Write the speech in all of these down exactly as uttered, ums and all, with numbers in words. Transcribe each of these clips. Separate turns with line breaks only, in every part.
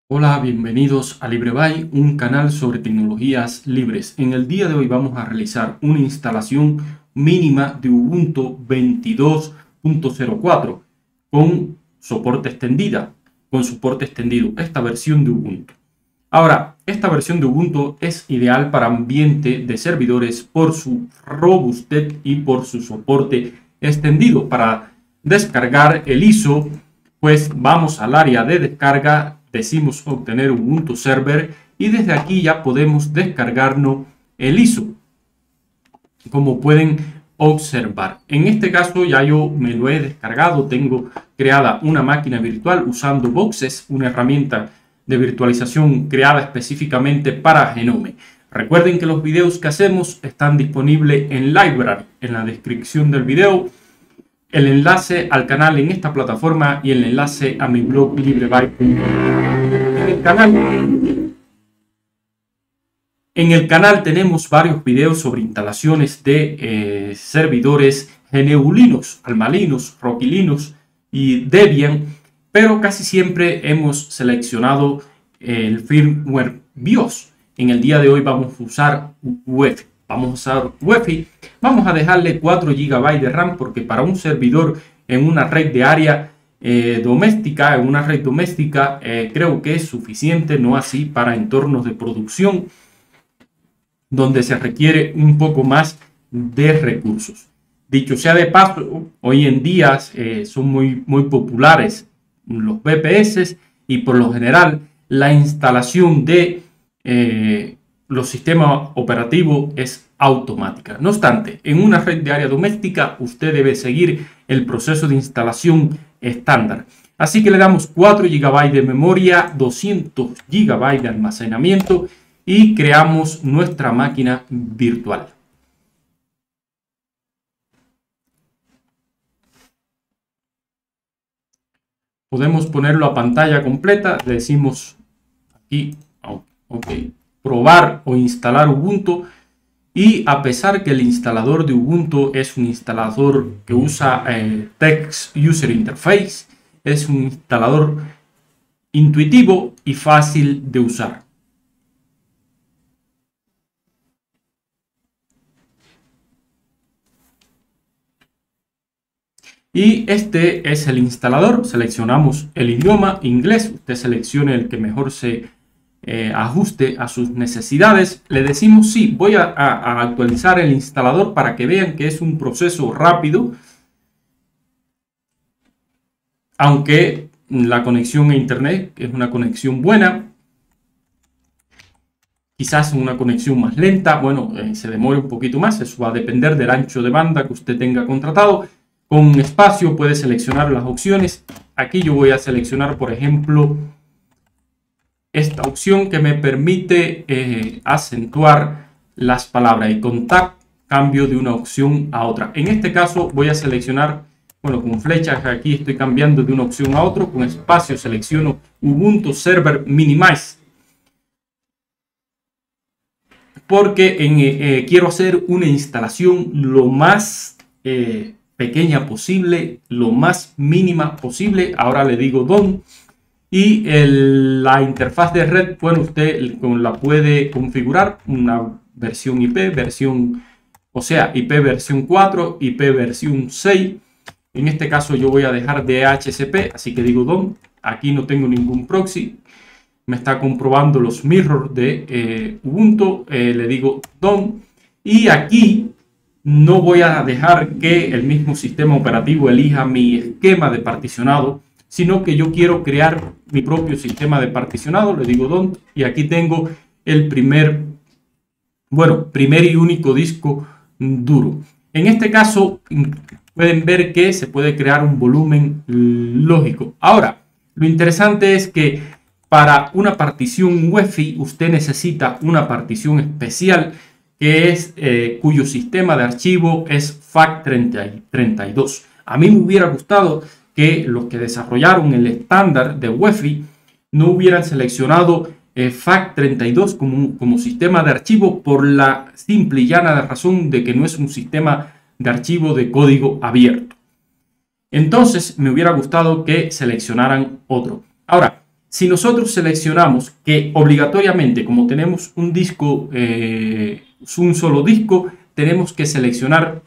Hola, bienvenidos a LibreBuy, un canal sobre tecnologías libres. En el día de hoy vamos a realizar una instalación mínima de Ubuntu veintidós punto cero cuatro con soporte extendida, con soporte extendido, esta versión de Ubuntu. Ahora, esta versión de Ubuntu es ideal para ambiente de servidores por su robustez y por su soporte extendido. Para descargar el I S O, pues vamos al área de descarga, decimos obtener Ubuntu Server y desde aquí ya podemos descargarnos el I S O. Como pueden observar, en este caso ya yo me lo he descargado, tengo creada una máquina virtual usando Boxes, una herramienta de virtualización creada específicamente para Genome. Recuerden que los videos que hacemos están disponibles en Library, en la descripción del video, el enlace al canal en esta plataforma y el enlace a mi blog LibreBuy. En el canal, en el canal tenemos varios videos sobre instalaciones de eh, servidores G N U Linux, Alma Linux, Rocky Linux y Debian, pero casi siempre hemos seleccionado el firmware BIOS. En el día de hoy vamos a usar UEFI. Vamos a usar UEFI. Vamos a dejarle cuatro gigabytes de RAM porque para un servidor en una red de área eh, doméstica, en una red doméstica, eh, creo que es suficiente, no así para entornos de producción donde se requiere un poco más de recursos. Dicho sea de paso, hoy en día eh, son muy, muy populares los V P S y por lo general la instalación de eh, los sistemas operativos es automática. No obstante, en una red de área doméstica usted debe seguir el proceso de instalación estándar. Así que le damos cuatro gigabytes de memoria, doscientos gigabytes de almacenamiento y creamos nuestra máquina virtual. Podemos ponerlo a pantalla completa, le decimos aquí, ok, probar o instalar Ubuntu, y a pesar que el instalador de Ubuntu es un instalador que usa eh, Text User Interface, es un instalador intuitivo y fácil de usar. Y este es el instalador. Seleccionamos el idioma inglés. Usted seleccione el que mejor se eh, ajuste a sus necesidades. Le decimos sí, voy a, a, a actualizar el instalador para que vean que es un proceso rápido. Aunque la conexión a internet es una conexión buena. Quizás una conexión más lenta. Bueno, eh, se demore un poquito más. Eso va a depender del ancho de banda que usted tenga contratado. Con espacio puede seleccionar las opciones. Aquí yo voy a seleccionar, por ejemplo, esta opción que me permite eh, acentuar las palabras y con tab cambio de una opción a otra. En este caso voy a seleccionar, bueno, con flechas aquí estoy cambiando de una opción a otra. Con espacio selecciono Ubuntu Server Minimize. Porque en, eh, quiero hacer una instalación lo más eh, pequeña posible, lo más mínima posible. Ahora le digo Done. Y el, la interfaz de red, bueno, usted la puede configurar una versión I P, versión, o sea, I P versión cuatro, I P versión seis. En este caso yo voy a dejar D H C P, así que digo Done. Aquí no tengo ningún proxy. Me está comprobando los mirrors de eh, Ubuntu. Eh, le digo Done. Y aquí no voy a dejar que el mismo sistema operativo elija mi esquema de particionado, sino que yo quiero crear mi propio sistema de particionado. Le digo Done y aquí tengo el primer, bueno, primer y único disco duro. En este caso pueden ver que se puede crear un volumen lógico. Ahora, lo interesante es que para una partición UEFI usted necesita una partición especial que es eh, cuyo sistema de archivo es FAT treinta y dos. A mí me hubiera gustado que los que desarrollaron el estándar de UEFI no hubieran seleccionado eh, FAT treinta y dos como, como sistema de archivo por la simple y llana razón de que no es un sistema de archivo de código abierto. Entonces me hubiera gustado que seleccionaran otro. Ahora, Si nosotros seleccionamos que obligatoriamente, como tenemos un disco, eh, un solo disco, tenemos que seleccionar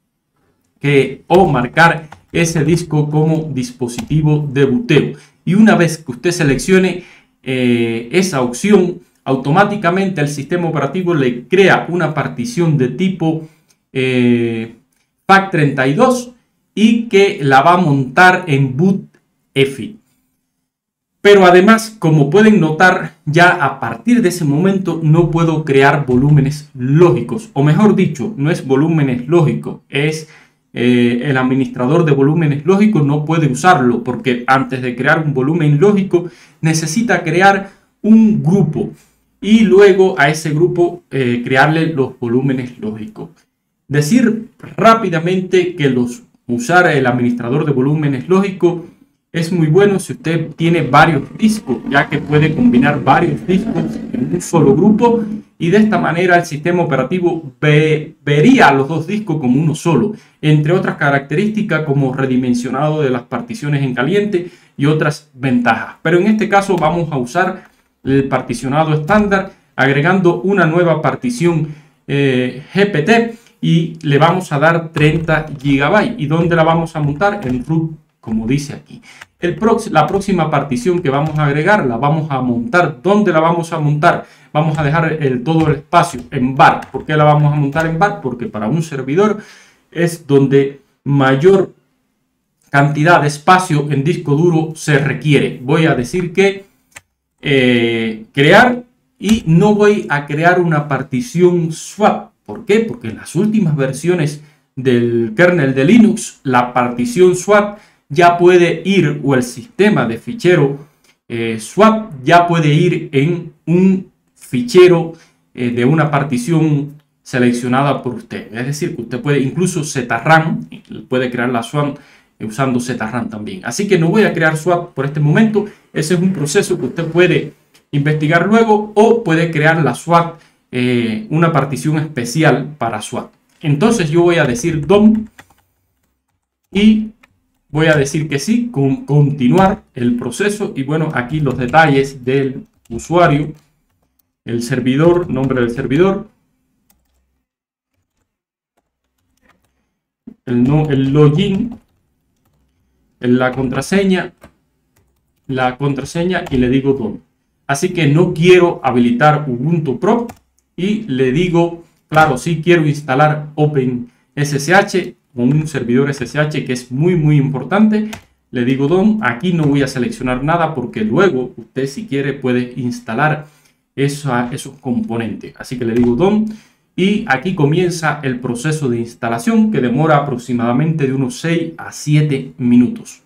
que, o marcar ese disco como dispositivo de boteo. Y una vez que usted seleccione eh, esa opción, automáticamente el sistema operativo le crea una partición de tipo eh, FAT treinta y dos y que la va a montar en boot F I. Pero además, como pueden notar, ya a partir de ese momento no puedo crear volúmenes lógicos, o mejor dicho, no es volúmenes lógicos, es eh, el administrador de volúmenes lógicos no puede usarlo, porque antes de crear un volumen lógico necesita crear un grupo y luego a ese grupo eh, crearle los volúmenes lógicos. Decir rápidamente que los usar el administrador de volúmenes lógicos es muy bueno si usted tiene varios discos, ya que puede combinar varios discos en un solo grupo y de esta manera el sistema operativo ve, vería los dos discos como uno solo, entre otras características como redimensionado de las particiones en caliente y otras ventajas. Pero en este caso vamos a usar el particionado estándar agregando una nueva partición eh, G P T y le vamos a dar treinta gigabytes. ¿Y dónde la vamos a montar? En root, como dice aquí. El prox la próxima partición que vamos a agregar la vamos a montar. ¿Dónde la vamos a montar? Vamos a dejar el, todo el espacio en bar. ¿Por qué la vamos a montar en bar? Porque para un servidor es donde mayor cantidad de espacio en disco duro se requiere. Voy a decir que eh, crear y no voy a crear una partición swap. ¿Por qué? Porque en las últimas versiones del kernel de Linux la partición swap ya puede ir, o el sistema de fichero eh, swap ya puede ir en un fichero eh, de una partición seleccionada por usted. Es decir, que usted puede incluso zram, puede crear la swap usando zram también. Así que no voy a crear swap por este momento. Ese es un proceso que usted puede investigar luego o puede crear la swap, eh, una partición especial para swap. Entonces yo voy a decir dom y voy a decir que sí, con continuar el proceso. Y bueno, aquí los detalles del usuario, el servidor, nombre del servidor, el, no, el login, la contraseña, la contraseña y le digo dom. Así que no quiero habilitar Ubuntu Pro y le digo, claro, sí quiero instalar OpenSSH con un servidor S S H que es muy muy importante. Le digo dom. Aquí no voy a seleccionar nada porque luego usted si quiere puede instalar esa, esos componentes. Así que le digo dom y aquí comienza el proceso de instalación que demora aproximadamente de unos seis a siete minutos.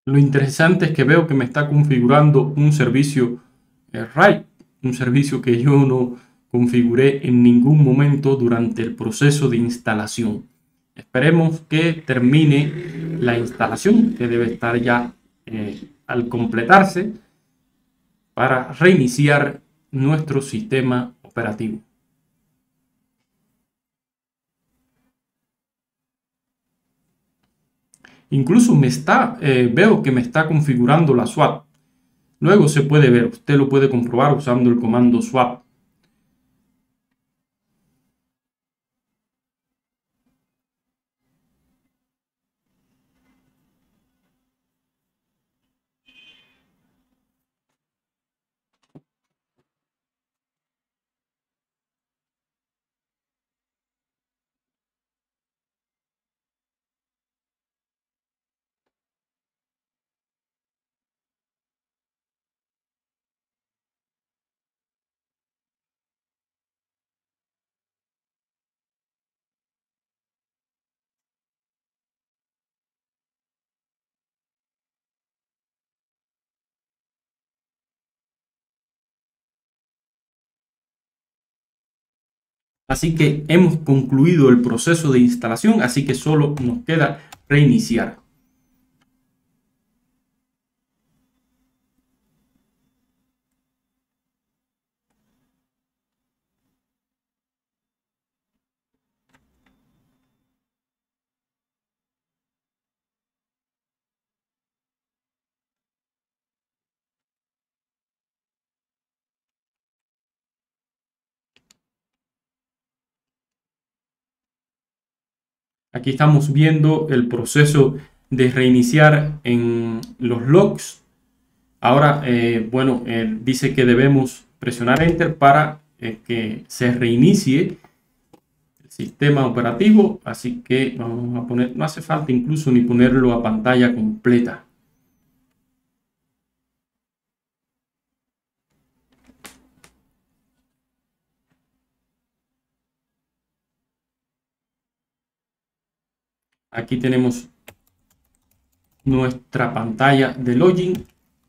Lo interesante es que veo que me está configurando un servicio eh, RAID, un servicio que yo no configuré en ningún momento durante el proceso de instalación. Esperemos que termine la instalación, que debe estar ya eh, al completarse, para reiniciar nuestro sistema operativo. Incluso me está, eh, veo que me está configurando la swap. Luego se puede ver, usted lo puede comprobar usando el comando swap. Así que hemos concluido el proceso de instalación, así que solo nos queda reiniciar. Aquí estamos viendo el proceso de reiniciar en los logs. Ahora, eh, bueno, eh, dice que debemos presionar Enter para eh, que se reinicie el sistema operativo. Así que vamos a poner, no hace falta incluso ni ponerlo a pantalla completa. Aquí tenemos nuestra pantalla de login.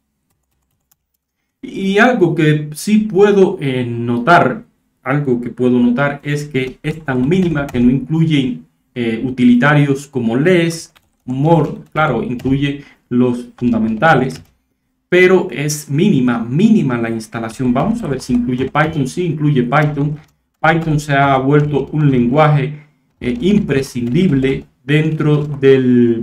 Y algo que sí puedo eh, notar, algo que puedo notar es que es tan mínima que no incluye eh, utilitarios como less, more, claro, incluye los fundamentales, pero es mínima, mínima la instalación. Vamos a ver si incluye Python. Sí, incluye Python. Python se ha vuelto un lenguaje eh, imprescindible dentro del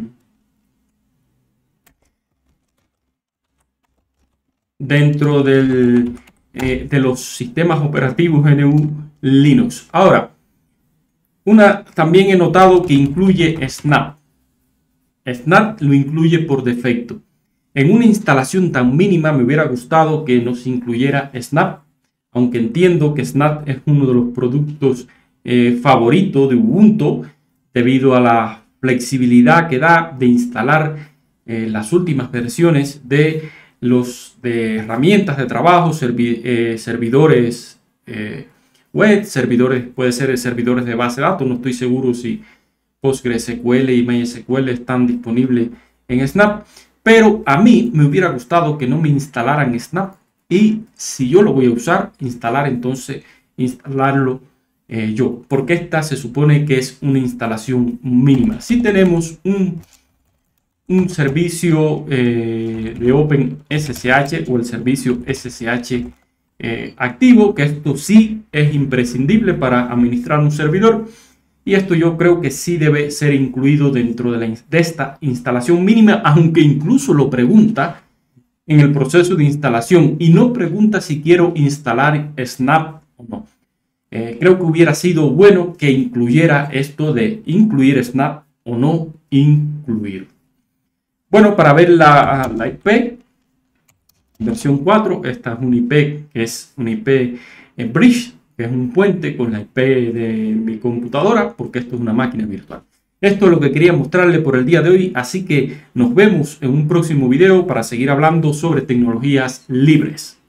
dentro del, eh, de los sistemas operativos G N U Linux. Ahora, una, también he notado que incluye Snap. Snap lo incluye por defecto. En una instalación tan mínima me hubiera gustado que nos incluyera Snap, aunque entiendo que Snap es uno de los productos eh, favoritos de Ubuntu debido a la flexibilidad que da de instalar eh, las últimas versiones de los de herramientas de trabajo, servi eh, servidores eh, web, servidores, puede ser servidores de base de datos. No estoy seguro si PostgreSQL y MySQL están disponibles en Snap, pero a mí me hubiera gustado que no me instalaran Snap, y si yo lo voy a usar, instalar entonces, instalarlo eh, yo, porque esta se supone que es una instalación mínima. Si tenemos un un servicio eh, de OpenSSH o el servicio S S H eh, activo, que esto sí es imprescindible para administrar un servidor, y esto yo creo que sí debe ser incluido dentro de, la, de esta instalación mínima, aunque incluso lo pregunta en el proceso de instalación y no pregunta si quiero instalar Snap o no. Eh, creo que hubiera sido bueno que incluyera esto de incluir Snap o no incluir. Bueno, para ver la, la I P, versión cuatro, esta es una I P que es una I P en bridge, que es un puente con la I P de mi computadora, porque esto es una máquina virtual. Esto es lo que quería mostrarle por el día de hoy, así que nos vemos en un próximo video para seguir hablando sobre tecnologías libres.